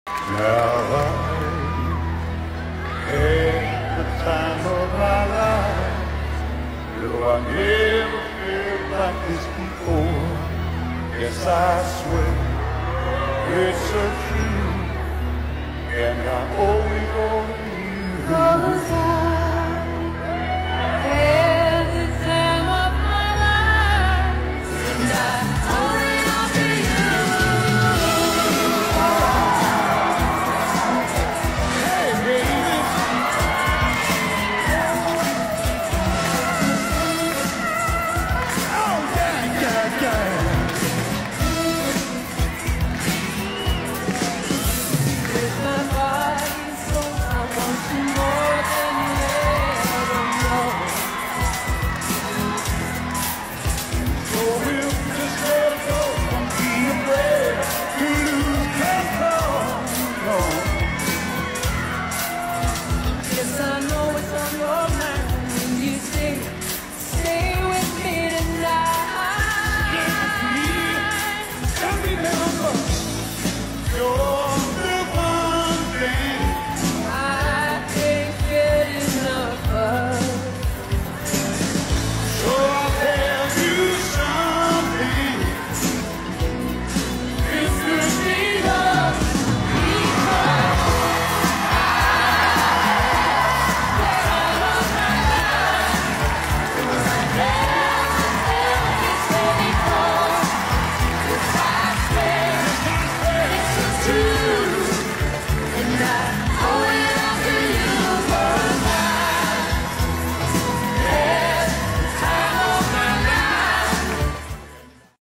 Now I had the time of my life. Though I never felt like this before. Yes, I swear it's so true, and I owe it all to you.